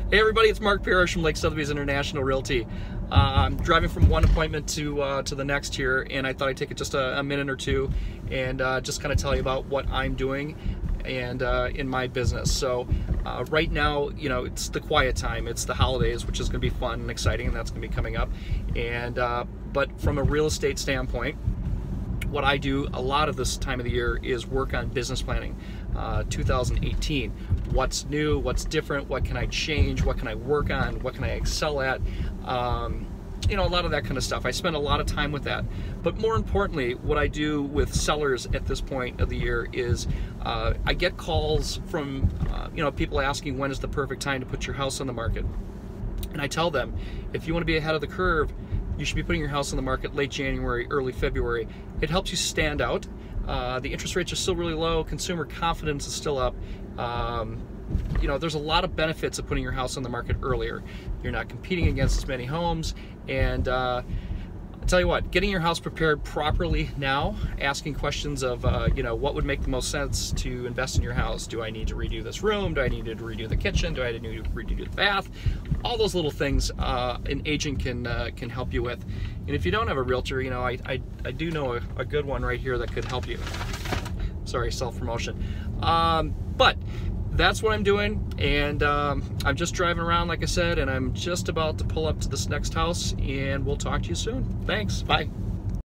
Hey everybody, it's Mark Parrish from Lake Sotheby's International Realty. I'm driving from one appointment to the next here, and I thought I'd take just a minute or two and just kind of tell you about what I'm doing and in my business. So right now, you know, it's the quiet time. It's the holidays, which is going to be fun and exciting, and that's going to be coming up. And but from a real estate standpoint, what I do a lot of this time of the year is work on business planning. 2018, what's new, what's different, what can I change, what can I work on, what can I excel at, you know, a lot of that kind of stuff. I spend a lot of time with that. But more importantly, what I do with sellers at this point of the year is I get calls from you know, people asking when is the perfect time to put your house on the market. And I tell them, if you want to be ahead of the curve, you should be putting your house on the market late January, early February. It helps you stand out. The interest rates are still really low. Consumer confidence is still up. You know, there's a lot of benefits of putting your house on the market earlier. You're not competing against as many homes. And I'll tell you what, getting your house prepared properly now, asking questions of, you know, what would make the most sense to invest in your house? Do I need to redo this room? Do I need to redo the kitchen? Do I need to redo the bath? All those little things an agent can help you with. And if you don't have a realtor, you know, I do know a good one right here that could help you. Sorry, self-promotion. But that's what I'm doing, and I'm just driving around, like I said, and I'm just about to pull up to this next house, and we'll talk to you soon. Thanks. Bye.